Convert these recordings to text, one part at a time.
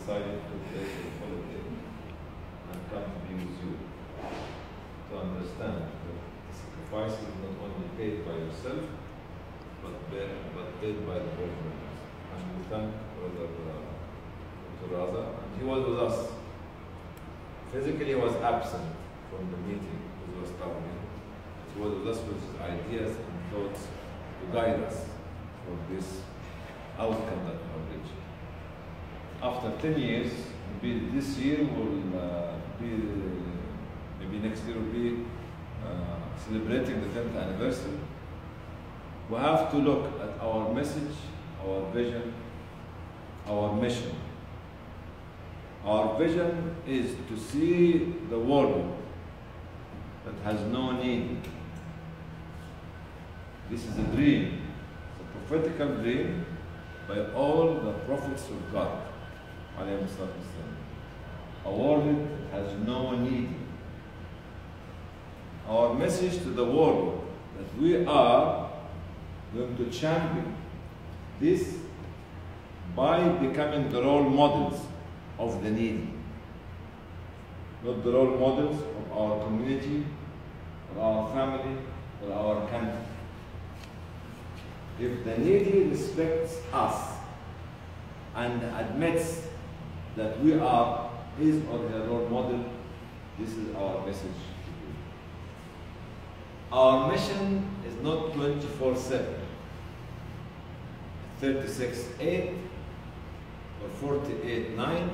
decided to take a holiday and come to be with you, to understand that the sacrifice is not only paid by yourself, but paid by the whole members. And we thank Brother Dr. Raza, and he was with us. Physically, he was absent from the meeting with us traveling. He was with us with his ideas and thoughts to guide us for this outcome that we have reached. After 10 years, maybe this year will be, maybe next year will be celebrating the 10th anniversary. We have to look at our message, our vision, our mission. Our vision is to see the world that has no need. This is a dream, a prophetical dream by all the prophets of God. A world that has no need. Our message to the world that we are going to champion this by becoming the role models of the needy. Not the role models of our community, or our family, or our country. If the needy respects us and admits that we are his or her role model, this is our message to you. Our mission is not 24/7, 36/8, or 48/9,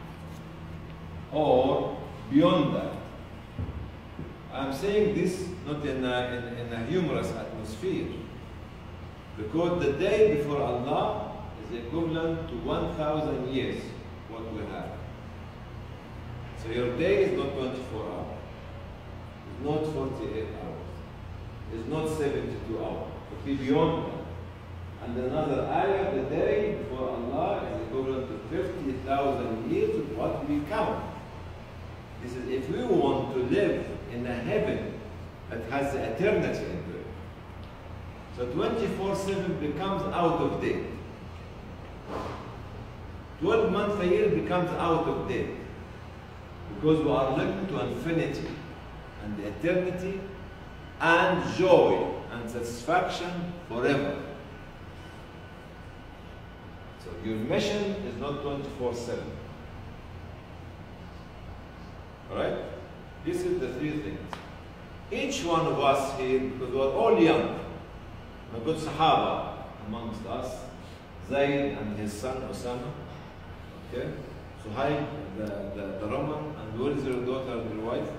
or beyond that. I'm saying this not in a humorous atmosphere, because the day before Allah is equivalent to 1,000 years what we have. So your day is not 24 hours, it's not 48 hours, it's not 72 hours, it will be beyond that. And another ayah, the day before Allah is equivalent to 50,000 years of what we count. This is if we want to live in a heaven that has eternity into it. So 24/7 becomes out of date. 12 months a year becomes out of date. Because we are looking to infinity and eternity and joy and satisfaction forever. So your mission is not 24/7. Alright? This is the three things. Each one of us here, because we are all young, a good Sahaba amongst us, Zayd and his son Osama, okay? Suhaib, the Roman, and where is your daughter and your wife?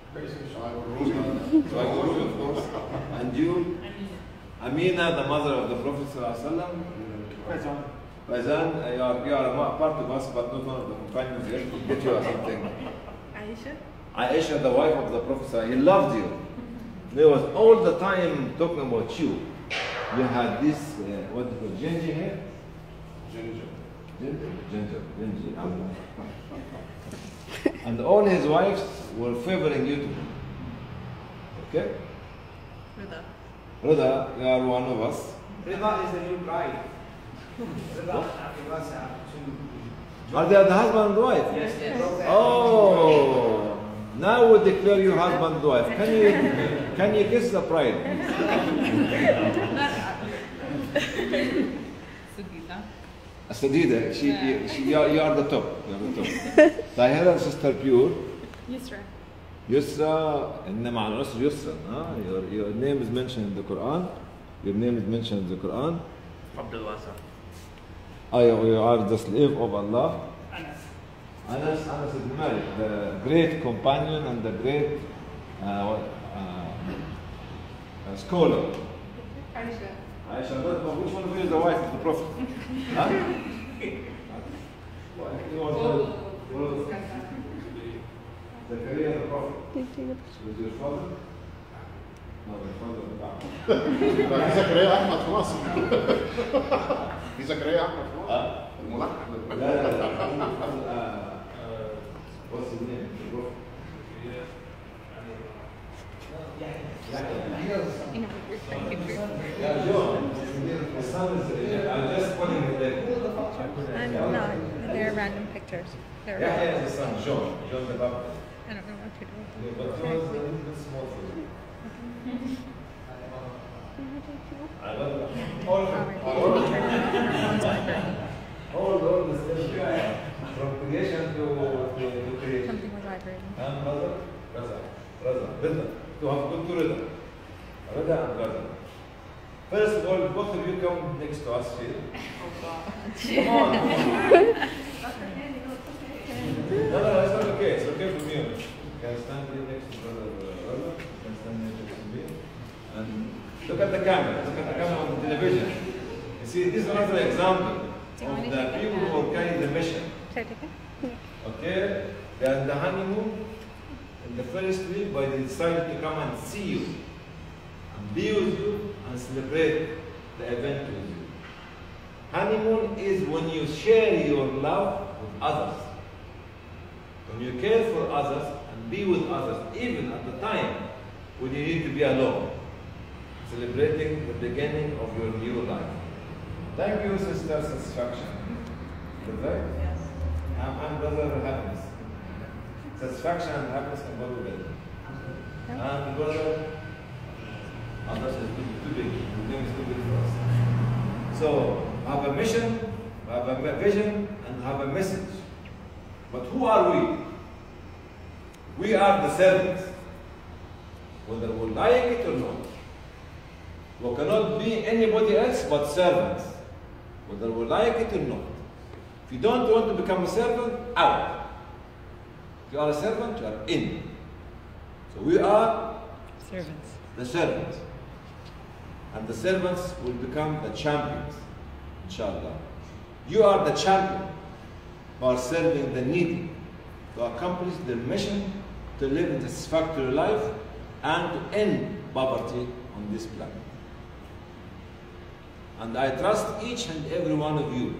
Suhaib, of course. And you? Amina, the mother of the Prophet ﷺ. Faizan, you are a part of us, but not one of the companions here. We'll get you something. Aisha? Aisha, the wife of the Prophet, he loved you. He was all the time talking about you. You had this, what do you call, ginger hair? Ginger. And all his wives were favoring you to him. Okay? Rida, you are one of us. Rida is the new bride. Are they the husband and wife? Yes. Oh, now we declare you husband and wife. Can you kiss the bride? Sadida, you are the top. You are the top. Tahira, sister pure. Yusra. Yusra, إنما على العسر يسرا. Your name is mentioned in the Quran. Your name is mentioned in the Quran. Abdul Wasa. You are the slave of Allah. Anas ibn Malik, the great companion and the great scholar. Aisha. Aisha, which one of you is the wife of the Prophet? Huh? Zakaria the Prophet. Was your father? No, your father was back. في زكريا احمد في مصر. في زكريا احمد في مصر. الملحن. لا. What's his name? The Prophet. Yeah, John. His son is. I'm just calling him. No. They're random pictures. They're Yahya is the son, John the Baptist. I don't know what to do. Yeah, but he was a little bit small for you. I love it. All the steps from creation to creation. Something was vibrating. And brother, Reza, to have good to Reza. Reza and Reza. First of all, both of you come next to us here. Come on. No, it's not okay. It's okay for me. You can stand here next to brother Reza. You can stand next to me. And look at the camera. Look at the camera on the television. You see, this is another example of the people who are carrying the mission. Okay? They are in the honeymoon in the first week, but they decided to come and see you, and be with you, and celebrate the event with you. Honeymoon is when you share your love with others. When you care for others and be with others, even at the time when you need to be alone. Celebrating the beginning of your new life. Thank you, Sister Satisfaction. Right? Yes. I'm Brother Happiness. Satisfaction and happiness can go together. And Brother Anders is too big. His name is too big for us. So, have a mission, have a vision, and have a message. But who are we? We are the servants. Whether we like it or not. We cannot be anybody else but servants. Whether we like it or not. If you don't want to become a servant, out. If you are a servant, you are in. So we are Servants. the servants. And the servants will become the champions, inshallah. You are the champion who are serving the needy to accomplish their mission to live a satisfactory life and to end poverty on this planet. And I trust each and every one of you.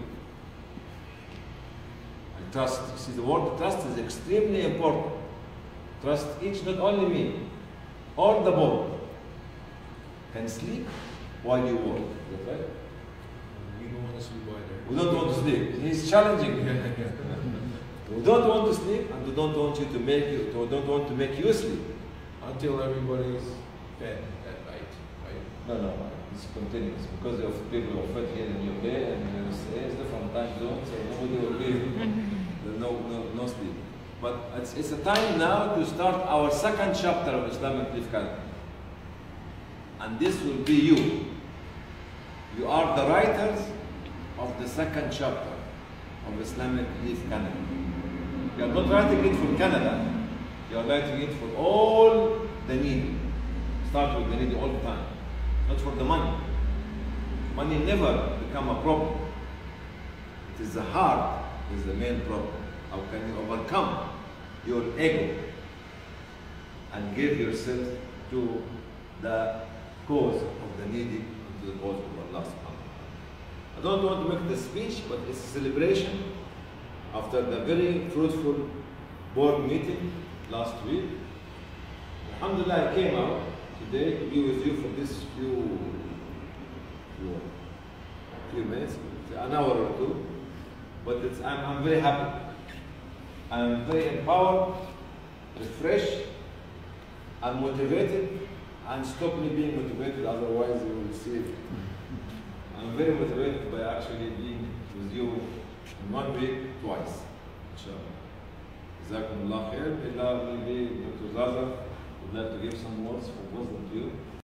I trust. You see, the word trust is extremely important. Trust each, not only me, all the board can sleep while you work. Is that right? We don't want to sleep either. We don't want to sleep. He's challenging you. We don't want to sleep, and we don't want you to make you. We don't want to make you sleep. Until everybody's fed at night, right? No. It's continuous because of people who are fed here in UK and in USA. It's different time zones, so nobody will be. There's no sleep. But it's a time now to start our second chapter of Islamic Belief Canon. And this will be you. You are the writers of the second chapter of Islamic Belief Canon. You are not writing it for Canada. You are writing it for all the needy. Start with the needy all the time. Not for the money. Money never become a problem. It is the heart that is the main problem. How can you overcome your ego and give yourself to the cause of the needy and to the cause of Allah subhanahu wa ta'ala. I don't want to make the speech, but it's a celebration after the very fruitful board meeting last week. Alhamdulillah, I came out today to be with you for this few minutes, an hour or two. But I'm very happy. I'm very empowered, refreshed, and motivated, and stop me being motivated, otherwise you will see it. I'm very motivated by actually being with you in 1 week, twice. Inshallah. Jazakumullah khair. Maybe Dr. Zaza would like to give some words for wisdom to you.